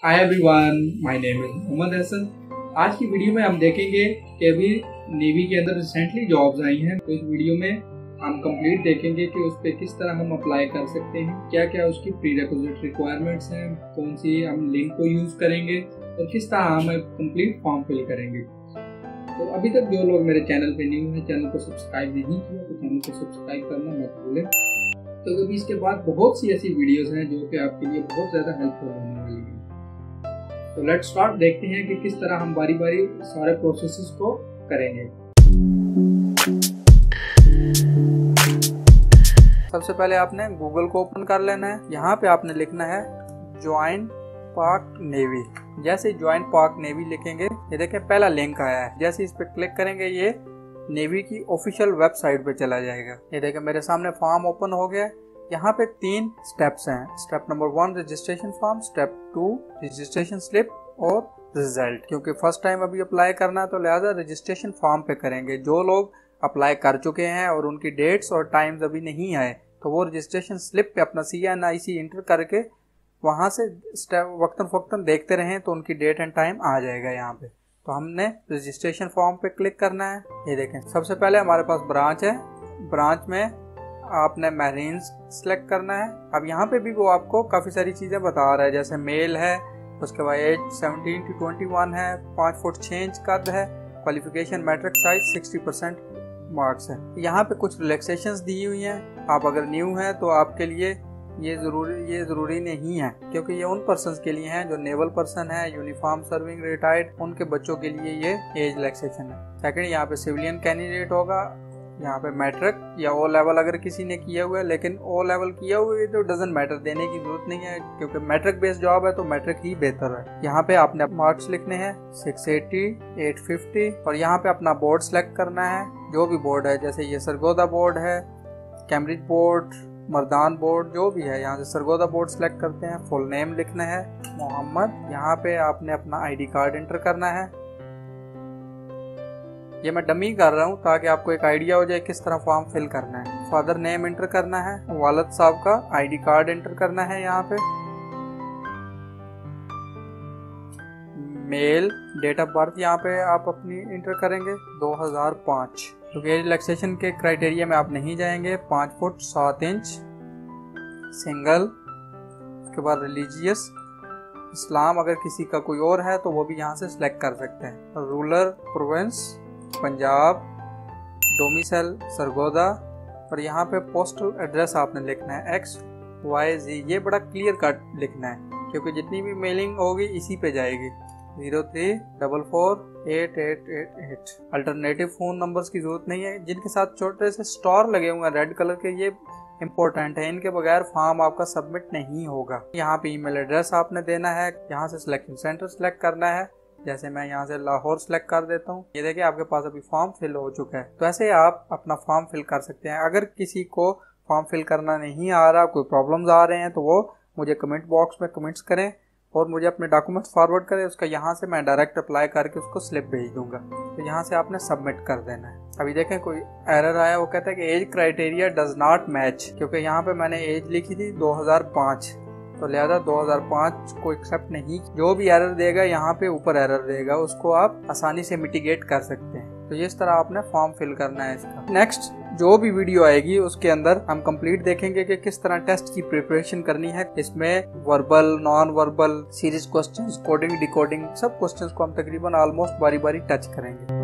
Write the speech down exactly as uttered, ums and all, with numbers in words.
Hi everyone, my name is Mohammad Hasan. आज की video में हम देखेंगे कि अभी नेवी के अंदर रिसेंटली जॉब्स आई हैं। तो इस वीडियो में हम कंप्लीट देखेंगे कि उस पर किस तरह हम अप्लाई कर सकते हैं, क्या क्या उसकी प्रीरेक्विजिट रिक्वायरमेंट्स हैं, कौन सी हम लिंक को यूज करेंगे और किस तरह हम कंप्लीट फॉर्म फिल करेंगे। तो अभी तक जो लोग मेरे चैनल पे न्यू हैं, चैनल को सब्सक्राइब नहीं किया तो चैनल को सब्सक्राइब करना मत भूलें। तो अभी इसके बाद बहुत सी ऐसी वीडियोस हैं जो कि आपके लिए बहुत ज़्यादा हेल्पफुल होने वाली हैं। तो लेट्स स्टार्ट, देखते हैं कि किस तरह हम बारी बारी सारे प्रोसेसेस को करेंगे। सबसे पहले आपने गूगल को ओपन कर लेना है। यहाँ पे आपने लिखना है ज्वाइन पाक नेवी। जैसे ज्वाइन पाक नेवी लिखेंगे, ये देखें पहला लिंक आया है। जैसे इस पे क्लिक करेंगे ये नेवी की ऑफिशियल वेबसाइट पे चला जाएगा। ये देखें मेरे सामने फॉर्म ओपन हो गया। यहाँ पे तीन स्टेप्स हैं। Step number one registration form, step two registration slip और रिजल्ट। क्योंकि फर्स्ट टाइम अभी अप्लाई करना है तो लिहाजा रजिस्ट्रेशन फॉर्म पे करेंगे। जो लोग अप्लाई कर चुके हैं और उनकी डेट्स और टाइम्स अभी नहीं आए तो वो रजिस्ट्रेशन स्लिप पे अपना सी एन आई सी इंटर करके वहाँ से स्टेप वक्तन फक्तन देखते रहें तो उनकी डेट एंड टाइम आ जाएगा यहाँ पे। तो हमने रजिस्ट्रेशन फॉर्म पे क्लिक करना है। ये देखें सबसे पहले हमारे पास ब्रांच है। ब्रांच में आपने मैरीन सेलेक्ट करना है। अब यहाँ पे भी वो आपको काफ़ी सारी चीज़ें बता रहा है, जैसे मेल है, उसके बाद age seventeen to twenty one है, पाँच फुट छः इंच कद है, क्वालिफिकेशन मैट्रिक साइज सिक्सटी परसेंट मार्क्स है। यहाँ पे कुछ रिलैक्सेशंस दी हुई हैं। आप अगर न्यू हैं तो आपके लिए ये ज़रूरी ये ज़रूरी नहीं है, क्योंकि ये उन पर्सनस के लिए हैं जो नेवल पर्सन है, यूनिफॉर्म सर्विंग रिटायर्ड, उनके बच्चों के लिए ये एज रिलैक्सेशन है। सेकंड, यहाँ पे सिविलियन कैंडिडेट होगा। यहाँ पे मैट्रिक या ओ लेवल अगर किसी ने किया हुआ है, लेकिन ओ लेवल किया हुआ है तो डजंट मैटर, देने की जरूरत नहीं है, क्योंकि मैट्रिक बेस्ड जॉब है तो मैट्रिक ही बेहतर है। यहाँ पे आपने मार्क्स लिखने हैं सिक्स एटी, एट फिफ्टी, और यहाँ पे अपना बोर्ड सेलेक्ट करना है, जो भी बोर्ड है। जैसे ये सरगोदा बोर्ड है, कैम्ब्रिज बोर्ड, मर्दान बोर्ड, जो भी है। यहाँ से सरगोदा बोर्ड सेलेक्ट करते हैं। फुल नेम लिखना है मोहम्मद। यहाँ पे आपने अपना आईडी कार्ड एंटर करना है। ये मैं डमी कर रहा हूँ ताकि आपको एक आइडिया हो जाए किस तरह फॉर्म फिल करना है। फादर नेम एंटर करना है, वालिद साहब का आईडी कार्ड एंटर करना है। यहाँ पे मेल, डेट ऑफ बर्थ यहाँ पे आप अपनी एंटर करेंगे दो हज़ार पाँच। क्योंकि एज रिलैक्सेशन के क्राइटेरिया में आप नहीं जाएंगे। पाँच फुट सात इंच, सिंगल, उसके बाद रिलीजियस इस्लाम, अगर किसी का कोई और है तो वो भी यहाँ से सिलेक्ट कर सकते हैं। Rural province Punjab, domicile Sargodha, और यहाँ पे पोस्टल एड्रेस आपने लिखना है एक्स वाई जी। ये बड़ा क्लियर कट लिखना है, क्योंकि जितनी भी मेलिंग होगी इसी पे जाएगी। Zero three double four eight eight eight eight. Alternative phone numbers की ज़रूरत नहीं है। जिनके साथ छोटे से स्टार लगे हुए हैं रेड कलर के, ये इम्पोर्टेंट है। इनके बगैर फॉर्म आपका सबमिट नहीं होगा। यहाँ पे ईमेल एड्रेस आपने देना है। यहाँ से सिलेक्शन सेंटर सेलेक्ट करना है। जैसे मैं यहाँ से लाहौर सेलेक्ट कर देता हूँ। ये देखिए आपके पास अभी फॉर्म फिल हो चुका है। तो ऐसे आप अपना फॉर्म फिल कर सकते हैं। अगर किसी को फॉर्म फिल करना नहीं आ रहा, कोई प्रॉब्लम्स आ रहे हैं, तो वो मुझे कमेंट बॉक्स में कमेंट्स करें और मुझे अपने डॉक्यूमेंट्स फॉरवर्ड करें। उसका यहाँ से मैं डायरेक्ट अप्लाई करके उसको स्लिप भेज दूंगा। तो यहाँ से आपने सबमिट कर देना है। अभी देखें कोई एरर आया, वो कहता है कि age criteria does not match, क्योंकि यहाँ पे मैंने एज लिखी थी दो हज़ार पाँच, तो लिहाजा दो हज़ार पाँच को एक्सेप्ट नहीं। जो भी एरर देगा यहाँ पे ऊपर एरर देगा, उसको आप आसानी से मिटिगेट कर सकते हैं। तो इस तरह आपने फॉर्म फिल करना है इसका। नेक्स्ट जो भी वीडियो आएगी उसके अंदर हम कंप्लीट देखेंगे कि किस तरह टेस्ट की प्रिपरेशन करनी है। इसमें verbal, non verbal, series questions, coding, decoding, सब क्वेश्चंस को हम तकरीबन ऑलमोस्ट बारी बारी टच करेंगे।